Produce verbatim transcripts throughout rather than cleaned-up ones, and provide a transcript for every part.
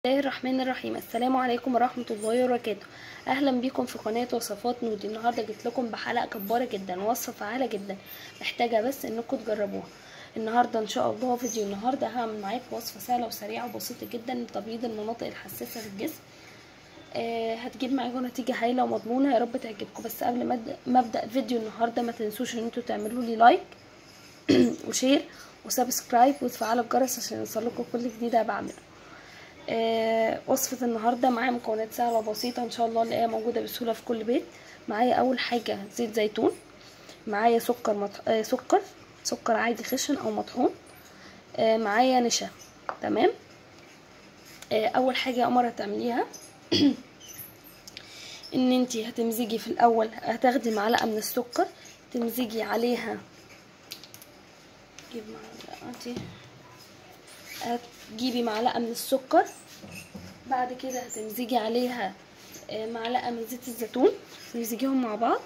الله الرحمن الرحيم. السلام عليكم ورحمة الله وبركاته. اهلا بيكم في قناة وصفات نودي. النهاردة جيت لكم بحلقة جبارة جدا، وصفة فعالة جدا محتاجة بس انكم تجربوها. النهاردة ان شاء الله فيديو النهاردة هعمل معاكم وصفة سهلة وسريعة وبسيطة جدا لتبييض المناطق الحساسة في الجسم. آه هتجيب معاكم نتيجة هايلة ومضمونة، يا رب تعجبكم. بس قبل ما ابدا فيديو النهاردة ما تنسوش ان انتوا تعملوا لي لايك وشير وسبسكرايب وتفعلوا الجرس عشان يوصلكم كل جديد بعمله. آه وصفة النهاردة معايا مكونات سهلة وبسيطة ان شاء الله، اللي هي موجودة بسهولة في كل بيت. معايا اول حاجة زيت زيتون، معايا سكر مط... آه سكر سكر عادي خشن او مطحون، آه معايا نشا. تمام. آه اول حاجة يا قمر هتعمليها ان انتي هتمزجي في الاول، هتاخدي معلقة من السكر تمزجي عليها، جيب معلقة، هتجيبي معلقة من السكر، بعد كده هتمزجي عليها معلقة من زيت الزيتون، تمزجيهم مع بعض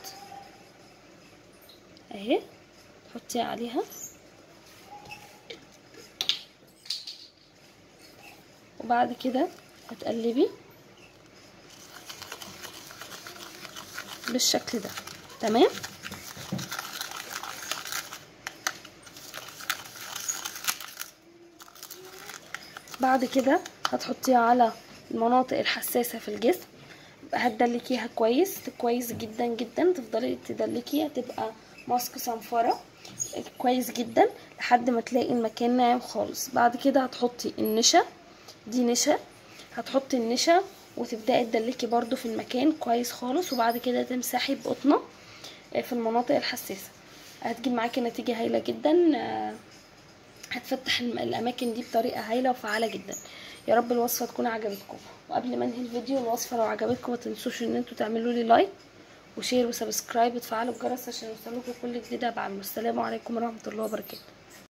اهي، تحطيها عليها وبعد كده هتقلبي بالشكل ده. تمام. بعد كده هتحطيها على المناطق الحساسة في الجسم، هتدلكيها كويس كويس جدا جدا، تفضلي تدلكيها تبقى ماسك صنفرة كويس جدا لحد ما تلاقي المكان ناعم خالص. بعد كده هتحطي النشا، دي نشا، هتحطي النشا وتبداي تدلكي برضو في المكان كويس خالص، وبعد كده تمسحي بقطنه في المناطق الحساسة. هتجيب معاكي نتيجة هايلة جدا، هتفتح الاماكن دي بطريقه هايله وفعاله جدا. يا رب الوصفه تكون عجبتكم. وقبل ما انهي الفيديو، الوصفه لو عجبتكم ما تنسوش ان انتوا تعملوا لي لايك وشير وسبسكرايب وتفعلوا الجرس عشان يوصلكم كل جديد بعمله. السلام عليكم ورحمه الله وبركاته.